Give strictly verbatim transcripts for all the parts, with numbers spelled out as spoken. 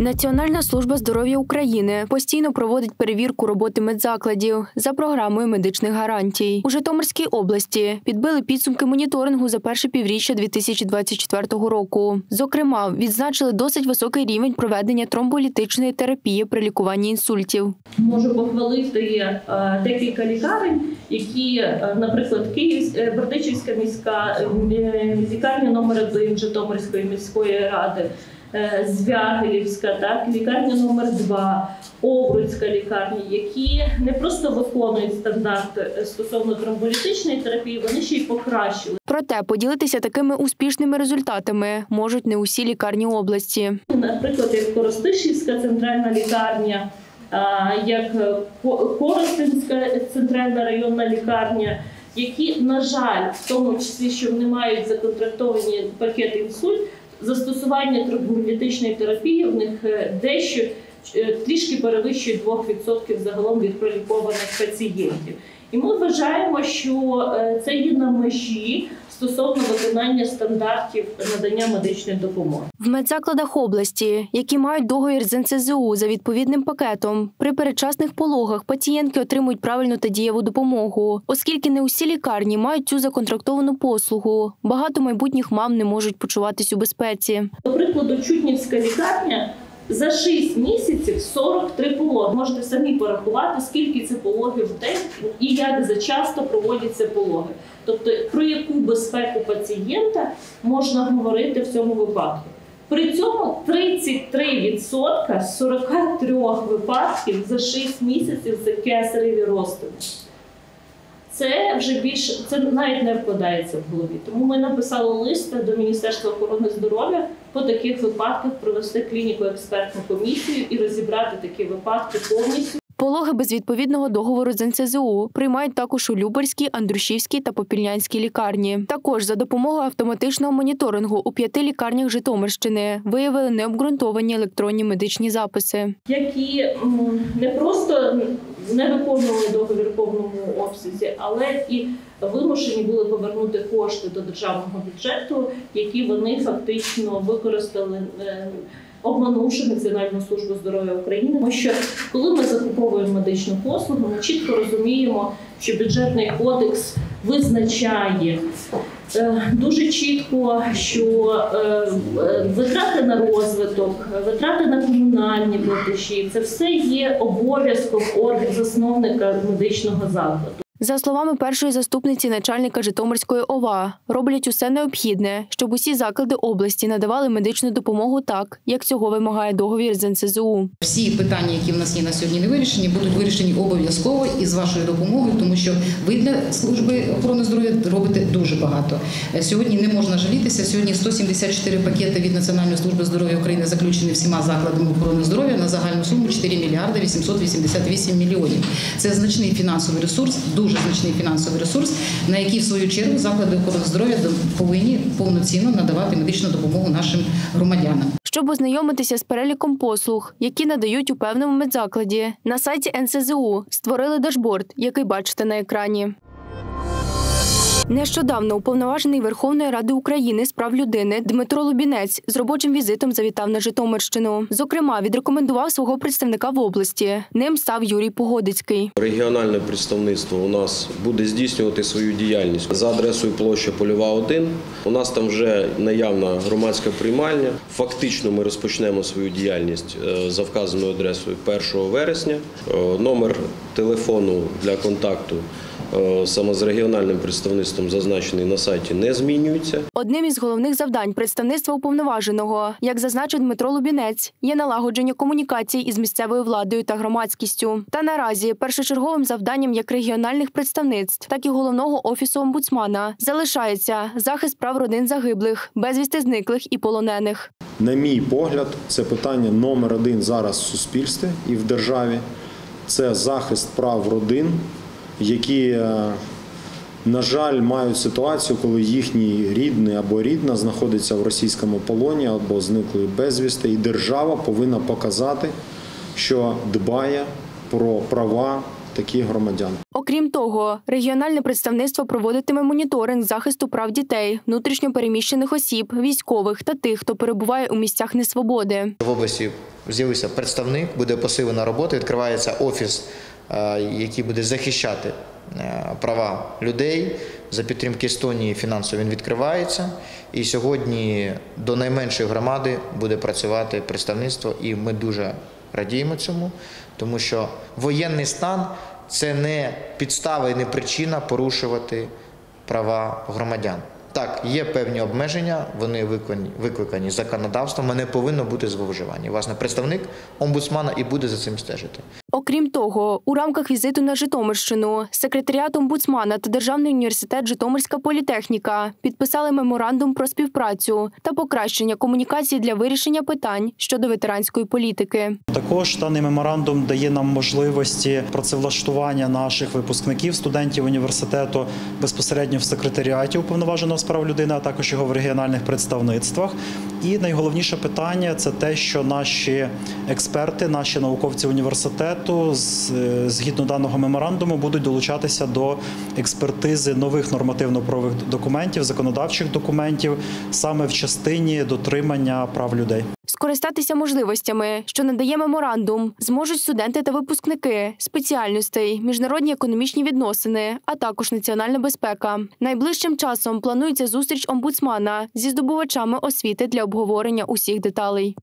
Національна служба здоров'я України постійно проводить перевірку роботи медзакладів за програмою медичних гарантій. У Житомирській області підбили підсумки моніторингу за перше півріччя дві тисячі двадцять четвертого року. Зокрема, відзначили досить високий рівень проведення тромболітичної терапії при лікуванні інсультів. Можу похвалити декілька лікарень, які, наприклад, Київ, Бердичівська міська лікарня номер один Житомирської міської ради, Звягелівська, так, лікарня номер два, Овруцька лікарня, які не просто виконують стандарти стосовно тромболітичної терапії, вони ще й покращили. Проте поділитися такими успішними результатами можуть не усі лікарні області. Наприклад, як Коростишівська центральна лікарня, як Коростенська центральна районна лікарня, які, на жаль, в тому числі, що вони мають законтрактовані пакети інсульт, застосування тромболітичної терапії в них дещо трішки перевищує два відсотки загалом від пролікованих пацієнтів. І ми вважаємо, що це є на межі стосовно виконання стандартів надання медичної допомоги. В медзакладах області, які мають договір з ен це зе у за відповідним пакетом, при передчасних пологах пацієнтки отримують правильну та дієву допомогу. Оскільки не усі лікарні мають цю законтрактовану послугу, багато майбутніх мам не можуть почуватись у безпеці. До прикладу, Чуднівська лікарня за шість місяців сорок три пологи. Можете самі порахувати, скільки це пологів в день і як зачасто проводяться пологи. Тобто, про яку безпеку пацієнта можна говорити в цьому випадку. При цьому тридцять три відсотки з сорока трьох випадків за шість місяців – це кесареві розтини. Це вже більше, це навіть не вкладається в голові. Тому ми написали лист до Міністерства охорони здоров'я по таких випадках провести клініко-експертну комісію і розібрати такі випадки повністю. Пологи без відповідного договору з ен це зе у приймають також у Любарській, Андрушівській та Попільнянській лікарні. Також за допомогою автоматичного моніторингу у п'яти лікарнях Житомирщини виявили необґрунтовані електронні медичні записи, які не просто не виконували договір в повному обсязі, але і вимушені були повернути кошти до державного бюджету, які вони фактично використали, обманувши Національну службу здоров'я України. Тому що коли ми закуповуємо медичну послугу, ми чітко розуміємо, що бюджетний кодекс визначає дуже чітко, що витрати на розвиток, витрати на комунальні платежі – це все є обов'язком засновника медичного закладу. За словами першої заступниці начальника Житомирської о ва а, роблять усе необхідне, щоб усі заклади області надавали медичну допомогу так, як цього вимагає договір з ен це зе у. Всі питання, які в нас є на сьогодні не вирішені, будуть вирішені обов'язково і з вашою допомогою, тому що ви для служби охорони здоров'я робите дуже багато. Сьогодні не можна жалітися. Сьогодні сто сімдесят чотири пакети від Національної служби здоров'я України заключені всіма закладами охорони здоров'я на загальну суму чотири мільярди вісімсот вісімдесят вісім мільйонів. Це значний фінансовий ресурс, дуже Дуже значний фінансовий ресурс, на який, в свою чергу, заклади охорони здоров'я повинні повноцінно надавати медичну допомогу нашим громадянам. Щоб ознайомитися з переліком послуг, які надають у певному медзакладі, на сайті ен це зе у створили дашборд, який бачите на екрані. Нещодавно уповноважений Верховної Ради України з прав людини Дмитро Лубінець з робочим візитом завітав на Житомирщину. Зокрема, відрекомендував свого представника в області. Ним став Юрій Погодицький. Регіональне представництво у нас буде здійснювати свою діяльність за адресою площа Польова, один. У нас там вже наявна громадська приймальня. Фактично ми розпочнемо свою діяльність за вказаною адресою першого вересня. Номер телефону для контакту саме з регіональним представництвом зазначений на сайті не змінюється. Одним із головних завдань представництва уповноваженого, як зазначив Дмитро Лубінець, є налагодження комунікацій із місцевою владою та громадськістю. Та наразі першочерговим завданням як регіональних представництв, так і головного офісу омбудсмана залишається захист прав родин загиблих, безвісти зниклих і полонених. На мій погляд, це питання номер один зараз в суспільстві і в державі. Це захист прав родин, які, на жаль, мають ситуацію, коли їхній рідний або рідна знаходиться в російському полоні або зникли безвісти, і держава повинна показати, що дбає про права таких громадян. Окрім того, регіональне представництво проводитиме моніторинг захисту прав дітей, внутрішньо переміщених осіб, військових та тих, хто перебуває у місцях несвободи. В області з'явився представник, буде посилена робота, відкривається офіс, який буде захищати права людей. За підтримки Естонії фінансово він відкривається. І сьогодні до найменшої громади буде працювати представництво, і ми дуже радіємо цьому, тому що воєнний стан – це не підстава і не причина порушувати права громадян. Так, є певні обмеження, вони викликані, викликані законодавством, а не повинно бути зловживання. Власне, представник омбудсмана і буде за цим стежити. Окрім того, у рамках візиту на Житомирщину секретаріат омбудсмана та Державний університет Житомирська політехніка підписали меморандум про співпрацю та покращення комунікації для вирішення питань щодо ветеранської політики. Також даний меморандум дає нам можливості працевлаштування наших випускників, студентів університету безпосередньо в секретаріаті уповноваженого з прав людини, а також його в регіональних представництвах. І найголовніше питання – це те, що наші експерти, наші науковці університету згідно даного меморандуму будуть долучатися до експертизи нових нормативно-правових документів, законодавчих документів саме в частині дотримання прав людей. Скористатися можливостями, що надає меморандум, зможуть студенти та випускники спеціальностей, міжнародні економічні відносини, а також національна безпека. Найближчим часом планується зустріч омбудсмана зі здобувачами освіти для обговорення усіх деталей.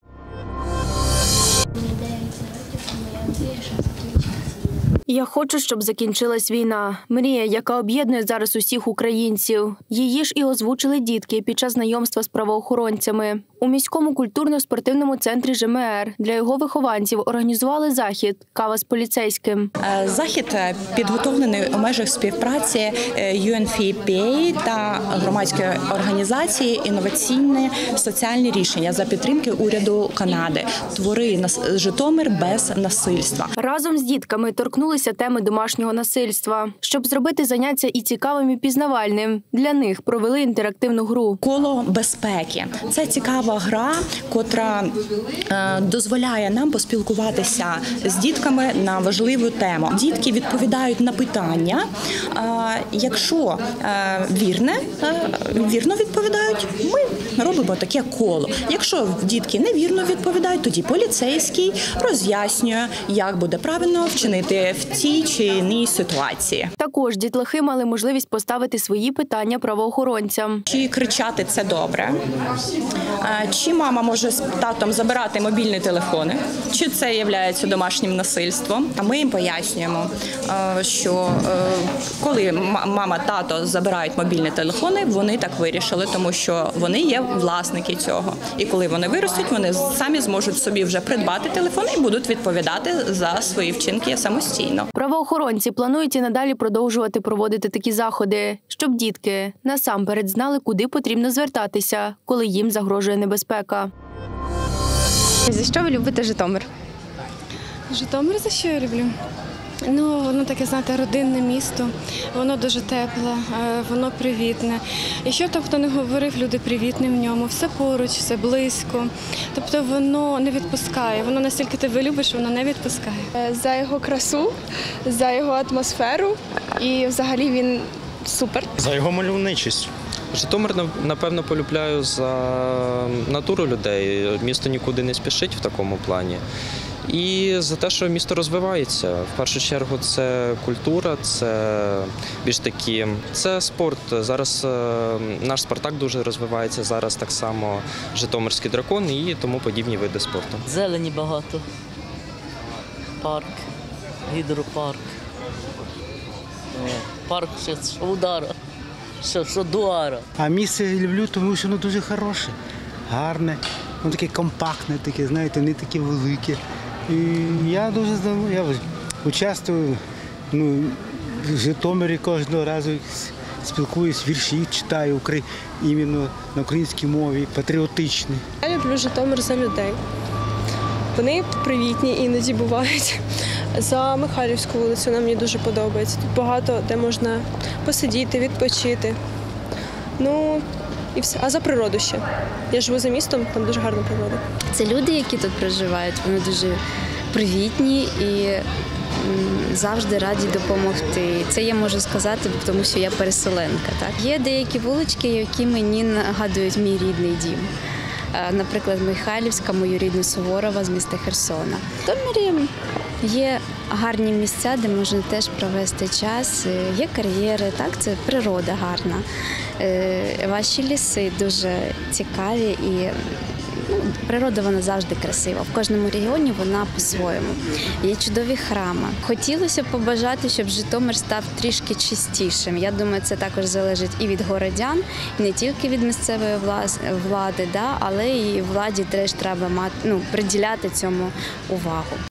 Я хочу, щоб закінчилась війна. Мрія, яка об'єднує зараз усіх українців. Її ж і озвучили дітки під час знайомства з правоохоронцями. У міському культурно-спортивному центрі ЖМР для його вихованців організували захід «Кава з поліцейським». Захід підготовлений у межах співпраці ю ен еф пі ей та громадської організації «Інноваційне соціальне рішення» за підтримки уряду Канади. Твори Житомир без насильства. Разом з дітками торкнулися теми домашнього насильства. Щоб зробити заняття і цікавим, і пізнавальним, для них провели інтерактивну гру. Коло безпеки. Це цікава гра, котра е, дозволяє нам поспілкуватися з дітками на важливу тему. Дітки відповідають на питання. Е, якщо е, вірне, е, вірно відповідають, ми робимо таке коло. Якщо дітки невірно відповідають, тоді поліцейський роз'яснює, як буде правильно вчинити в цій чи іншій ситуації. Також дітлахи мали можливість поставити свої питання правоохоронцям. Чи кричати – це добре? Чи мама може з татом забирати мобільні телефони? Чи це є домашнім насильством? А ми їм пояснюємо, що коли мама, тато забирають мобільні телефони, вони так вирішили, тому що вони є власники цього. І коли вони виростуть, вони самі зможуть собі вже придбати телефон і будуть відповідати за свої вчинки самостійно. Правоохоронці планують і надалі продовжувати проводити такі заходи, щоб дітки насамперед знали, куди потрібно звертатися, коли їм загрожує небезпека. За що ви любите Житомир? Житомир за що я люблю? Ну, воно таке, знаєте, родинне місто, воно дуже тепле, воно привітне. І що там хто не говорив, люди привітні в ньому, все поруч, все близько. Тобто воно не відпускає, воно настільки тебе любиш, воно не відпускає. За його красу, за його атмосферу і взагалі він супер. За його мальовничість. Житомир, напевно, полюбляю за натуру людей. Місто нікуди не спішить в такому плані. І за те, що місто розвивається. В першу чергу це культура, це більш такі, це спорт. Зараз наш Спартак дуже розвивається, зараз так само Житомирський дракон і тому подібні види спорту. Зелені багато, парк, гідропарк, парк ще Шовдара, ще Шодуара. А місце люблю, тому що воно дуже хороше, гарне, воно таке компактне, таке, знаєте, не таке велике. І я дуже здивований, я участвую, ну, в Житомирі кожного разу спілкуюсь, вірші читаю іменно на українській мові, патріотичні. Я люблю Житомир за людей. Вони привітні іноді бувають. За Михайлівську вулицю нам мені дуже подобається. Тут багато де можна посидіти, відпочити. Ну, і все. А за природу ще. Я живу за містом, там дуже гарна природа. Це люди, які тут проживають, вони дуже привітні і завжди раді допомогти. Це я можу сказати, тому що я переселенка. Так? Є деякі вулички, які мені нагадують мій рідний дім. наприклад, Михайлівська, мою рідну Суворова з міста Херсона. В Житомирі є гарні місця, де можна теж провести час. Є кар'єри, так, це природа гарна. Ваші ліси дуже цікаві і ну, природа вона завжди красива. В кожному регіоні вона по-своєму. Є чудові храми. Хотілося б побажати, щоб Житомир став трішки чистішим. Я думаю, це також залежить і від городян, і не тільки від місцевої влади, да, але і владі теж треба мати, ну, приділяти цьому увагу.